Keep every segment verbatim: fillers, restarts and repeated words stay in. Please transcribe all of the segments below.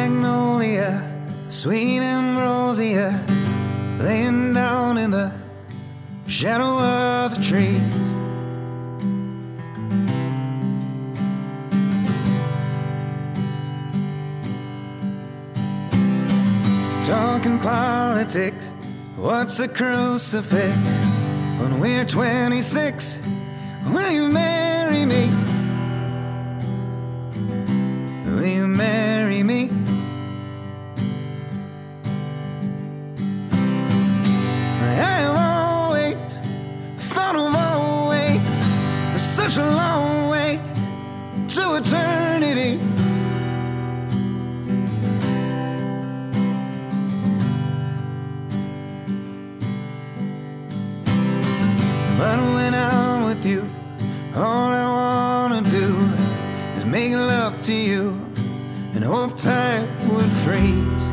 Magnolia, sweet ambrosia, laying down in the shadow of the trees. Talking politics, what's a crucifix? When we're twenty-six, will you marry me? Will you marry me? I have always thought of always as such a long way to eternity. But when I'm with you, all I wanna do is make love to you and hope time would freeze.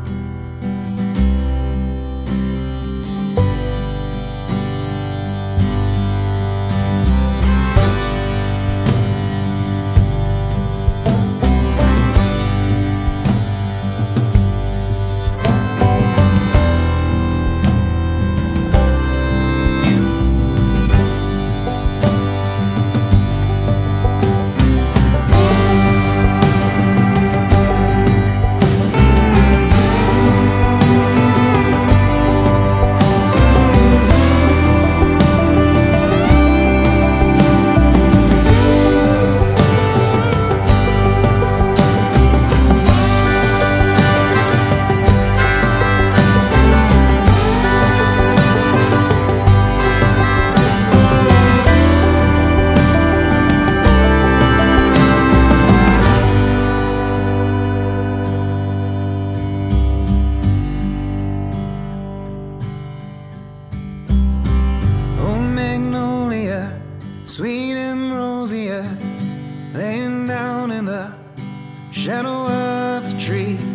Sweet ambrosia, laying down in the shadow of the tree.